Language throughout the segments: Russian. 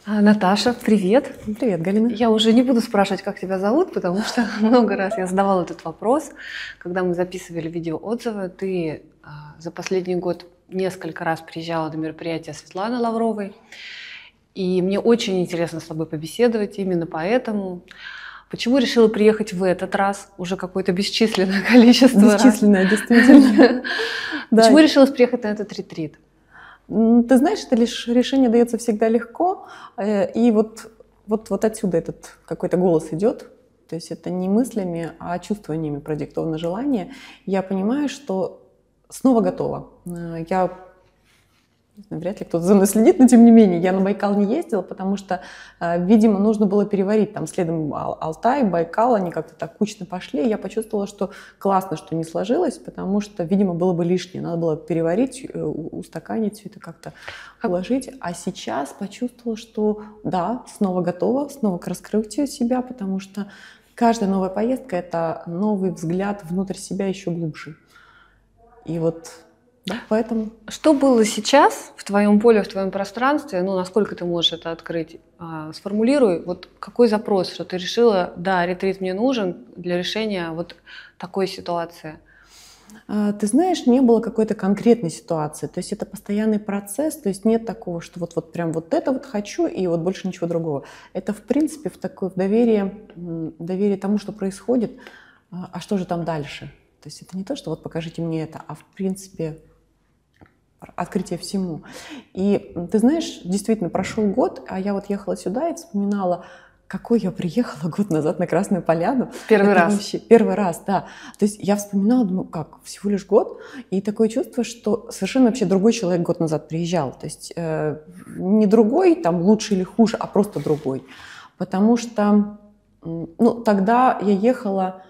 Наташа, привет. Привет, Галина. Я уже не буду спрашивать, как тебя зовут, потому что много раз я задавала этот вопрос. Когда мы записывали видеоотзывы, ты за последний год несколько раз приезжала на мероприятие Светланы Лавровой. И мне очень интересно с тобой побеседовать именно поэтому. Почему решила приехать в этот раз? Уже какое-то бесчисленное количество раз. Бесчисленное, действительно. Почему решилась приехать на этот ретрит? Ты знаешь, это лишь решение дается всегда легко, и вот отсюда этот какой-то голос идет, то есть это не мыслями, а чувствованиями продиктовано желание. Я понимаю, что снова готова. Вряд ли кто-то за мной следит, но тем не менее, я на Байкал не ездила, потому что, видимо, нужно было переварить, там следом Алтай, Байкал, они как-то так кучно пошли, и я почувствовала, что классно, что не сложилось, потому что, видимо, было бы лишнее, надо было переварить, устаканить все это как-то уложить, а сейчас почувствовала, что да, снова готова, снова к раскрытию себя, потому что каждая новая поездка – это новый взгляд внутрь себя еще глубже. И вот... Да, поэтому. Что было сейчас в твоем поле, в твоем пространстве, насколько ты можешь это открыть? Сформулируй, вот какой запрос, что ты решила, да, ретрит мне нужен для решения вот такой ситуации. Ты знаешь, не было какой-то конкретной ситуации, то есть это постоянный процесс, то есть нет такого, что вот прям вот это вот хочу и вот больше ничего другого. Это в принципе в доверие тому, что происходит, а что же там дальше? То есть это не то, что вот покажите мне это, а в принципе открытие всему. И ты знаешь, действительно, прошел год, а я вот ехала сюда и вспоминала, какой я приехала год назад на Красную Поляну. Первый раз. Вообще, первый раз, да. То есть я вспоминала, думаю, как, всего лишь год? И такое чувство, что совершенно вообще другой человек год назад приезжал. То есть не другой, там, лучше или хуже, а просто другой. Потому что, тогда я ехала...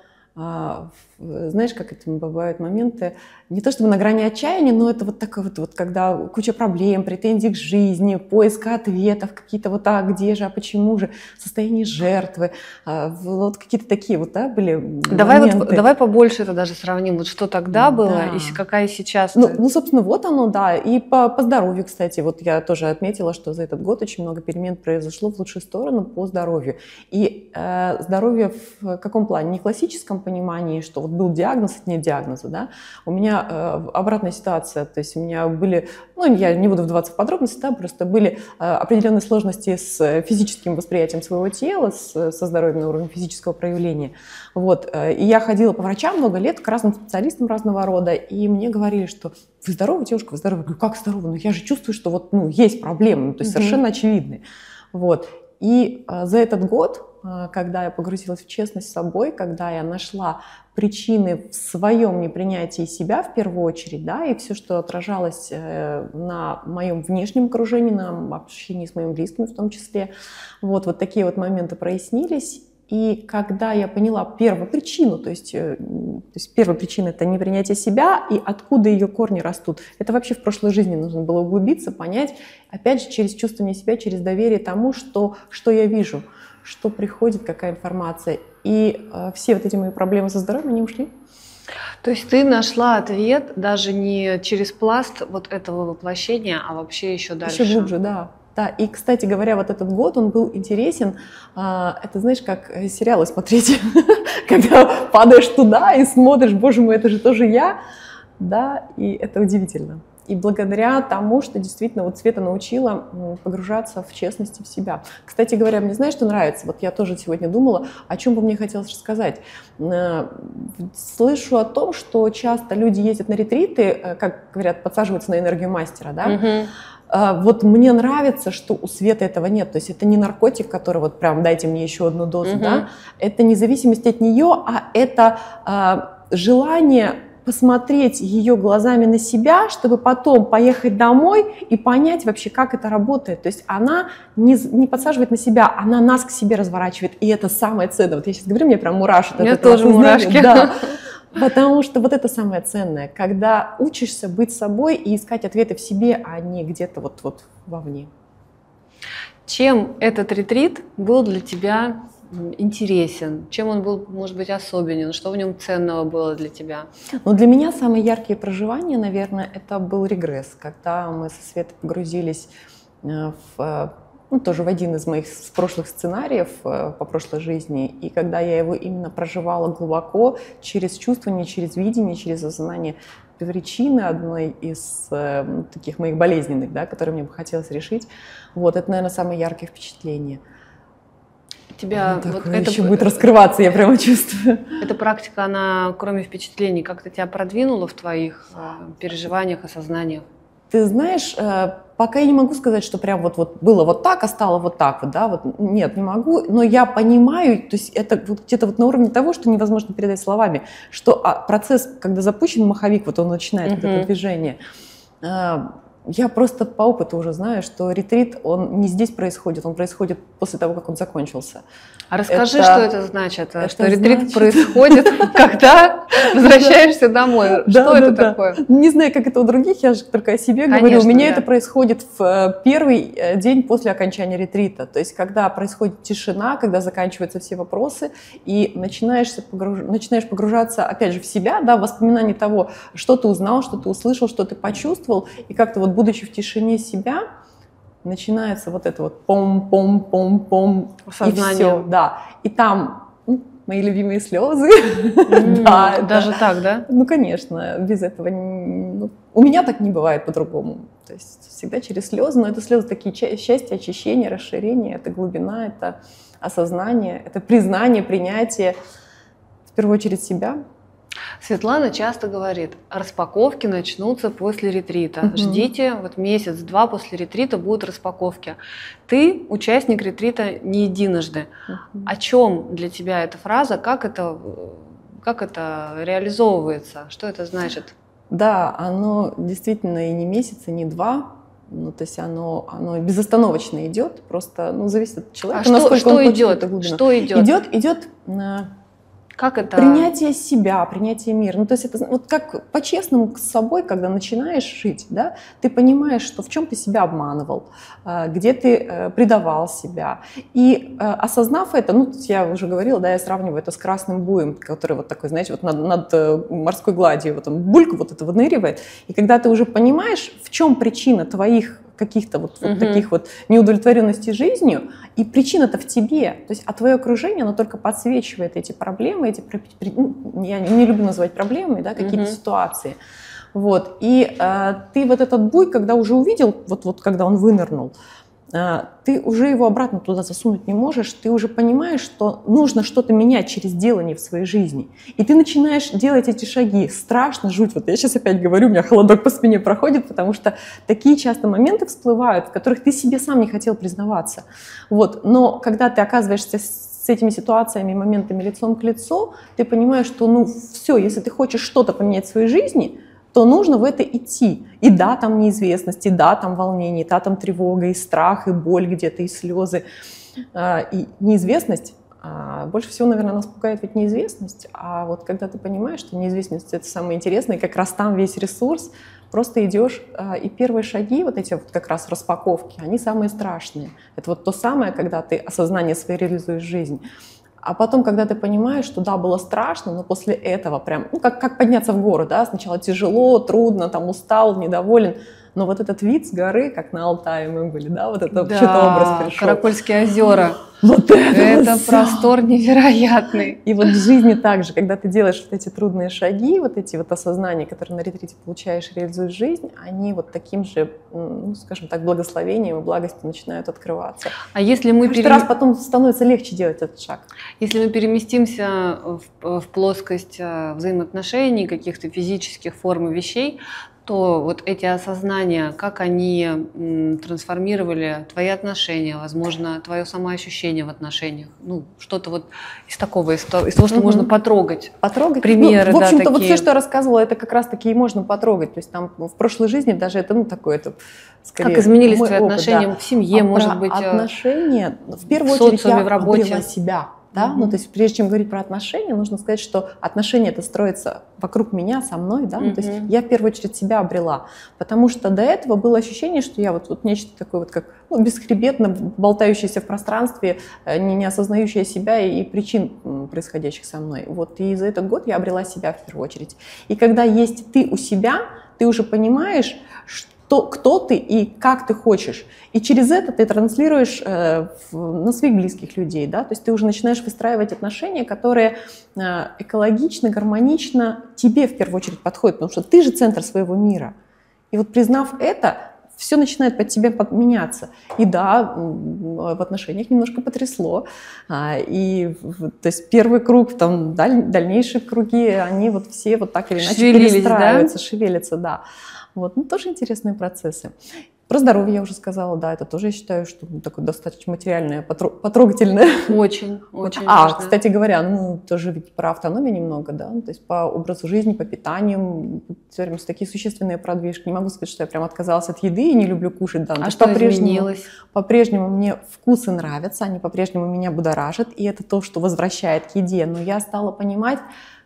Знаешь, как это бывают моменты, не то чтобы на грани отчаяния, но это вот такое вот, когда куча проблем, претензий к жизни, поиска ответов, какие-то вот, где же, а почему же, состояние жертвы, вот какие-то такие вот, были моменты. Давай побольше это даже сравним, вот что тогда было и какая сейчас. Собственно, вот оно, да, и по здоровью, кстати, вот я тоже отметила, что за этот год очень много перемен произошло в лучшую сторону по здоровью. И здоровье в каком плане? Не в классическом понимании, что вот был диагноз, это нет диагноза, да. У меня обратная ситуация, то есть у меня были, я не буду вдаваться в подробности, да, просто были определенные сложности с физическим восприятием своего тела, со здоровьем на уровне физического проявления. Вот. И я ходила по врачам много лет, к разным специалистам разного рода, и мне говорили, что вы здоровы, девушка, вы здоровы. Я говорю, как здоровы? Я же чувствую, что есть проблемы, то есть совершенно очевидные. Вот. И за этот год, когда я погрузилась в честность с собой, когда я нашла причины в своем непринятии себя в первую очередь, да, и все, что отражалось на моем внешнем окружении, на общении с моими близкими в том числе, вот такие вот моменты прояснились. И когда я поняла первую причину, то есть первая причина – это непринятие себя, и откуда ее корни растут, это вообще в прошлой жизни нужно было углубиться, понять, опять же, через чувствование себя, через доверие тому, что я вижу, что приходит, какая информация. И все вот эти мои проблемы со здоровьем, они ушли. То есть ты нашла ответ даже не через пласт вот этого воплощения, а вообще еще дальше. Еще глубже, да. Да, и, кстати говоря, вот этот год, он был интересен. Это, знаешь, как сериалы смотреть, когда падаешь туда и смотришь, боже мой, это же тоже я. Да, и это удивительно. И благодаря тому, что действительно вот Света научила погружаться в честность в себя. Кстати говоря, мне знаешь, что нравится? Вот я тоже сегодня думала, о чем бы мне хотелось рассказать. Слышу о том, что часто люди ездят на ретриты, как говорят, подсаживаются на энергию мастера, да? Вот мне нравится, что у Светы этого нет. То есть это не наркотик, который вот прям дайте мне еще одну дозу, да? Это не зависимость от нее, а это желание посмотреть ее глазами на себя, чтобы потом поехать домой и понять вообще, как это работает. То есть она не подсаживает на себя, она нас к себе разворачивает, и это самое ценное. Вот я сейчас говорю, мне прям мурашит. У меня тоже мурашки. Да. Потому что вот это самое ценное, когда учишься быть собой и искать ответы в себе, а не где-то вот вовне. Чем этот ретрит был для тебя интересен? Чем он был, может быть, особенен? Что в нем ценного было для тебя? Для меня самые яркие проживания, наверное, это был регресс, когда мы со Светой погрузились в ну, тоже в один из моих прошлых сценариев по прошлой жизни. И когда я его именно проживала глубоко, через чувствование, через видение, через осознание причины одной из таких моих болезненных, да, которые мне бы хотелось решить, вот, это, наверное, самое яркое впечатление. Тебя вот это еще будет раскрываться, я прямо чувствую. Эта практика, она, кроме впечатлений, как-то тебя продвинула в твоих переживаниях, осознаниях? Ты знаешь, пока я не могу сказать, что прям вот было вот так, а стало вот так вот, да, вот нет, не могу, но я понимаю, то есть это вот где-то вот на уровне того, что невозможно передать словами, что процесс, когда запущен маховик, вот он начинает вот это движение, я просто по опыту уже знаю, что ретрит, он не здесь происходит, он происходит после того, как он закончился. А расскажи, что это значит, что ретрит происходит, когда возвращаешься домой. Что это такое? Не знаю, как это у других, я же только о себе говорю. У меня это происходит в первый день после окончания ретрита. То есть, когда происходит тишина, когда заканчиваются все вопросы, и начинаешь погружаться, опять же, в себя, да, в воспоминания того, что ты узнал, что ты услышал, что ты почувствовал, и как-то вот, будучи в тишине себя, начинается вот это вот пом-пом-пом-пом, и все, да. И там мои любимые слезы. Даже так, да? Ну, конечно, без этого. У меня так не бывает по-другому. То есть всегда через слезы, но это слезы такие счастья, очищения, расширения, это глубина, это осознание, это признание, принятие, в первую очередь, себя. Светлана часто говорит, распаковки начнутся после ретрита. Ждите, вот месяц-два после ретрита будут распаковки. Ты участник ретрита не единожды. О чем для тебя эта фраза? Как это реализовывается? Что это значит? Да, оно действительно и не месяц, и не два. Ну, то есть оно безостановочно идет, просто зависит от человека. А что идет? Что идет? Идет как это? Принятие себя, принятие мира. Ну, то есть это вот как по-честному с собой, когда начинаешь жить, да, ты понимаешь, что в чем ты себя обманывал, где ты предавал себя. И осознав это, я уже говорила, да, я сравниваю это с красным буем, который вот такой, знаете, вот над морской гладью, вот он бульку вот это выныривает. И когда ты уже понимаешь, в чем причина твоих каких-то вот таких вот неудовлетворенностей жизнью, и причина-то в тебе, то есть, а твое окружение, оно только подсвечивает эти проблемы, я не люблю называть проблемами, да, какие-то ситуации, вот, и ты вот этот буй, когда уже увидел, вот когда он вынырнул, ты уже его обратно туда засунуть не можешь, ты уже понимаешь, что нужно что-то менять через делание в своей жизни. И ты начинаешь делать эти шаги. Страшно, жуть. Вот я сейчас опять говорю, у меня холодок по спине проходит, потому что такие часто моменты всплывают, в которых ты себе сам не хотел признаваться. Вот. Но когда ты оказываешься с этими ситуациями, моментами лицом к лицу, ты понимаешь, что все, если ты хочешь что-то поменять в своей жизни, то нужно в это идти. И да, там неизвестность, и да, там волнение, и да, там тревога, и страх, и боль где-то, и слезы. И неизвестность, больше всего, наверное, нас пугает ведь неизвестность. А вот когда ты понимаешь, что неизвестность — это самое интересное, и как раз там весь ресурс, просто идешь, и первые шаги, вот эти вот как раз распаковки, они самые страшные. Это вот то самое, когда ты осознание своей реализуешь жизнь. А потом, когда ты понимаешь, что да, было страшно, но после этого прям, как подняться в гору, да, сначала тяжело, трудно, там устал, недоволен, но вот этот вид с горы, как на Алтае мы были, да, вот это что-то образ пришел. Каракольские озера. Вот это простор невероятный. И вот в жизни также, когда ты делаешь вот эти трудные шаги, вот эти вот осознания, которые на ретрите получаешь, реализуешь жизнь, они вот таким же, скажем так, благословением и благостью начинают открываться. А если мы каждый раз потом становится легче делать этот шаг. Если мы переместимся в плоскость взаимоотношений, каких-то физических форм и вещей, то вот эти осознания, как они трансформировали твои отношения, возможно, твое самоощущение в отношениях, что-то вот из такого, из того, что можно потрогать. Потрогать? Примеры, в общем-то, такие. Вот все, что я рассказывала, это как раз-таки и можно потрогать. То есть там в прошлой жизни даже это, скорее... Как изменились твои отношения в семье, может быть, отношения, в первую очередь, я обрела себя. Да? То есть прежде чем говорить про отношения, нужно сказать, что отношения это строятся вокруг меня, со мной, да? То есть я в первую очередь себя обрела, потому что до этого было ощущение, что я вот нечто такое вот как бесхребетно болтающееся в пространстве, не осознающее себя и причин происходящих со мной. Вот и за этот год я обрела себя в первую очередь. И когда есть ты у себя, ты уже понимаешь, кто ты и как ты хочешь. И через это ты транслируешь на своих близких людей, да, то есть ты уже начинаешь выстраивать отношения, которые экологично, гармонично тебе в первую очередь подходят, потому что ты же центр своего мира. И вот признав это, все начинает под тебя подменяться. И да, в отношениях немножко потрясло. И, то есть первый круг, там, дальнейшие круги, они вот все вот так или иначе перестраиваются, шевелятся, да. Вот, ну, тоже интересные процессы. Про здоровье я уже сказала, да, это тоже, я считаю, что такое достаточно материальное, потрогательное. Очень, очень важно. Кстати говоря, ну, тоже ведь про автономию немного, да, то есть по образу жизни, по питанию, такие существенные продвижки. Не могу сказать, что я прям отказалась от еды и не люблю кушать, да. А что изменилось? По-прежнему мне вкусы нравятся, они по-прежнему меня будоражат, и это то, что возвращает к еде, но я стала понимать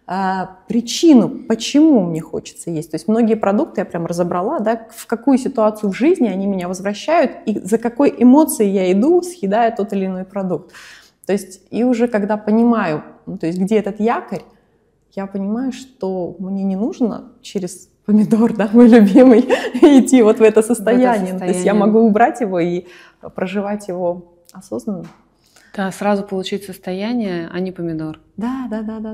причину, почему мне хочется есть. То есть многие продукты я прям разобрала, да, в какую ситуацию в жизни они меня возвращают и за какой эмоцией я иду, съедая тот или иной продукт. То есть и уже когда понимаю, то есть где этот якорь, я понимаю, что мне не нужно через помидор, да, мой любимый, идти вот в это состояние. То есть я могу убрать его и проживать его осознанно. Да, сразу получить состояние, а не помидор. Да.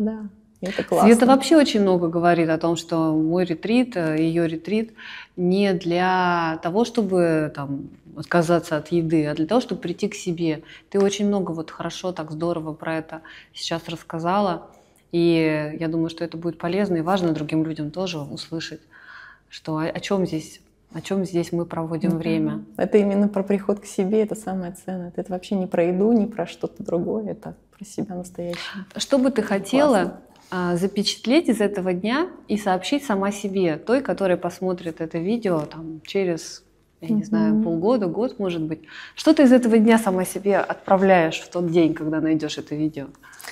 Это классно. Света вообще очень много говорит о том, что мой ретрит, ее ретрит не для того, чтобы там отказаться от еды, а для того, чтобы прийти к себе. Ты очень много вот хорошо, так здорово про это сейчас рассказала. И я думаю, что это будет полезно и важно другим людям тоже услышать, что о чем здесь мы проводим время. Это именно про приход к себе, это самое ценное. Это вообще не про еду, не про что-то другое, это про себя настоящее. Что бы ты хотела запечатлеть из этого дня и сообщить сама себе, той, которая посмотрит это видео там, через, я не знаю, полгода, год, может быть. Что ты из этого дня сама себе отправляешь в тот день, когда найдешь это видео?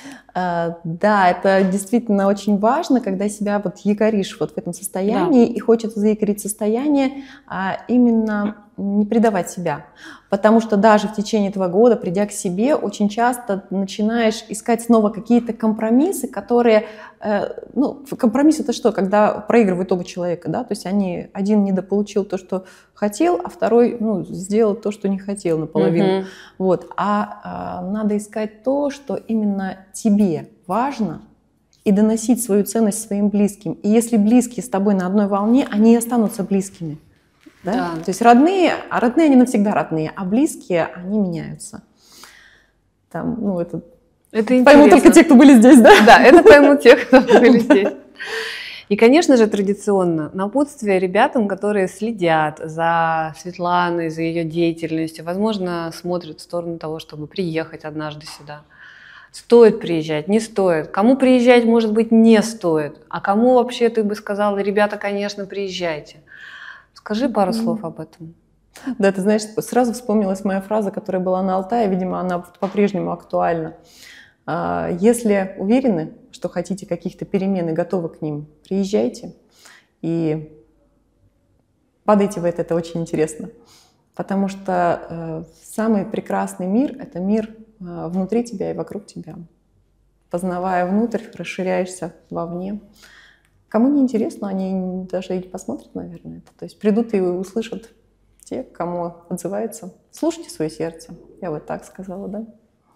Да, это действительно очень важно, когда себя вот якоришь вот в этом состоянии, и хочется заякорить состояние, именно не предавать себя. Потому что даже в течение этого года, придя к себе, очень часто начинаешь искать снова какие-то компромиссы, которые... компромисс — это что? Когда проигрывают оба человека, да? То есть один недополучил то, что хотел, а второй сделал то, что не хотел наполовину. Вот. Надо искать то, что именно тебе важно, и доносить свою ценность своим близким. И если близкие с тобой на одной волне, они и останутся близкими. Да? То есть родные они навсегда родные, а близкие, они меняются. Это поймут только те, кто были здесь, да? Да, это поймут те, кто были здесь. И, конечно же, традиционно напутствие ребятам, которые следят за Светланой, за ее деятельностью, возможно, смотрят в сторону того, чтобы приехать однажды сюда. Стоит приезжать, не стоит. Кому приезжать, может быть, не стоит. А кому вообще ты бы сказала: ребята, конечно, приезжайте. Скажи пару слов об этом. Да, ты знаешь, сразу вспомнилась моя фраза, которая была на Алтае, видимо, она по-прежнему актуальна. Если уверены, что хотите каких-то перемен и готовы к ним, приезжайте и падайте в это очень интересно. Потому что самый прекрасный мир — это мир внутри тебя и вокруг тебя. Познавая внутрь, расширяешься вовне. Кому не интересно, они даже и посмотрят, наверное, это. То есть придут и услышат те, кому отзывается. Слушайте свое сердце. Я вот так сказала, да?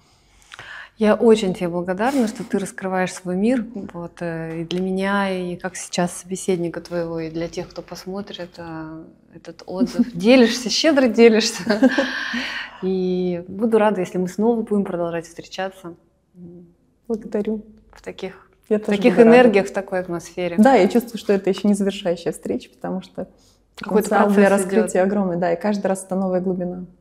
Я очень тебе благодарна, что ты раскрываешь свой мир. Вот, и для меня, и как сейчас собеседника твоего, и для тех, кто посмотрит этот отзыв. Делишься, щедро делишься. И буду рада, если мы снова будем продолжать встречаться. Благодарю. В таких энергиях, в такой атмосфере. Да, я чувствую, что это еще не завершающая встреча, потому что какой-то потенциал для процесс раскрытия идет. огромный, да, и каждый раз это новая глубина.